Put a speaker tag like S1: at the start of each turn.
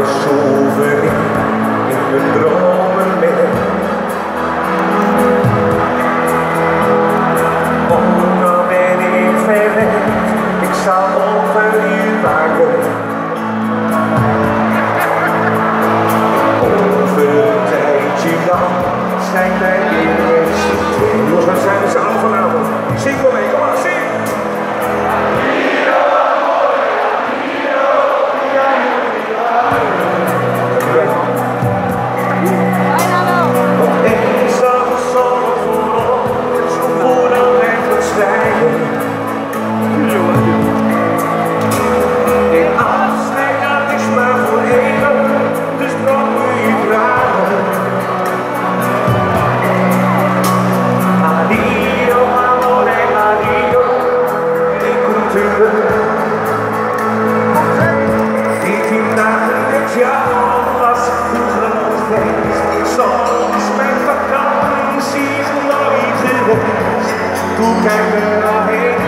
S1: souvenir in mijn dromen mee. Oh, nou ben ik ver weg, ik zal over u waken. Over een tijdje dan zijn wij weer eens twee. Jongens, we zijn er samen vanavond. Zing wel mee, kom maar, zing! Hoe kijk er nou heen?